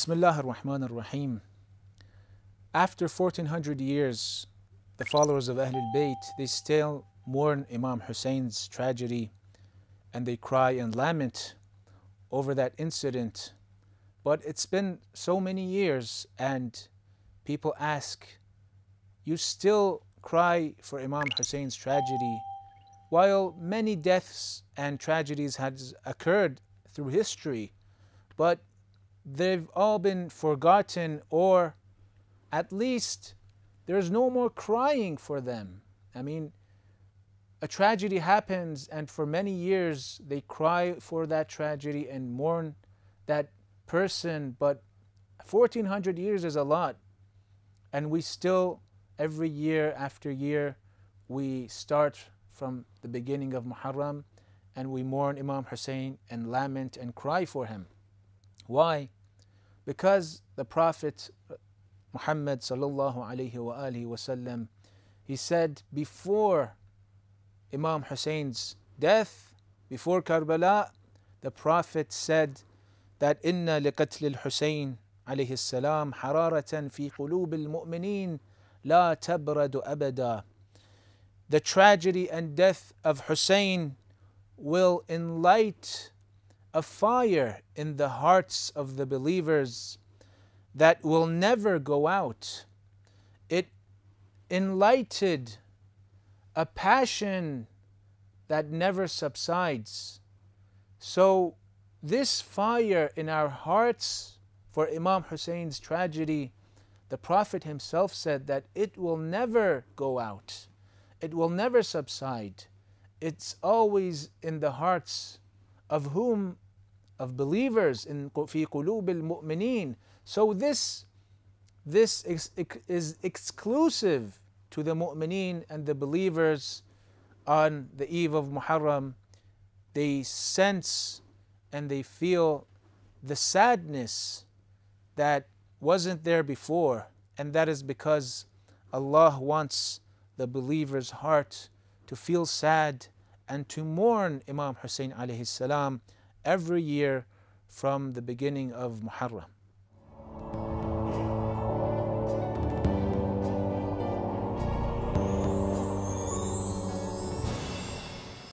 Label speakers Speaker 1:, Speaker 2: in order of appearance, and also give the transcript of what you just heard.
Speaker 1: Bismillah ar-Rahman ar-Rahim. After 1400 years, the followers of Ahlul Bayt, they still mourn Imam Husain's tragedy and they cry and lament over that incident. But it's been so many years and people ask, you still cry for Imam Husain's tragedy while many deaths and tragedies has occurred through history, but they've all been forgotten, or at least there's no more crying for them. I mean, a tragedy happens and for many years they cry for that tragedy and mourn that person, but 1400 years is a lot, and we still, every year after year, we start from the beginning of Muharram and we mourn Imam Husain and lament and cry for him. Why? Because the Prophet Muhammad sallallahu alayhi wa alihi wasallam, he said before Imam Husain's death, before Karbala, the Prophet said that inna liqatl al-Husayn alayhi salam hararatan fi qulub al-mu'minin la tabradu abada. The tragedy and death of Husain will enlight a fire in the hearts of the believers that will never go out. It enlightened a passion that never subsides. So this fire in our hearts for Imam Husain's tragedy, the Prophet himself said that it will never go out. It will never subside. It's always in the hearts of whom? Of believers, in fi qulub al-mu'minin. So this is exclusive to the mu'minin and the believers. On the eve of Muharram, they sense and they feel the sadness that wasn't there before, and that is because Allah wants the believer's heart to feel sad and to mourn Imam Husain alayhi salam every year from the beginning of Muharram.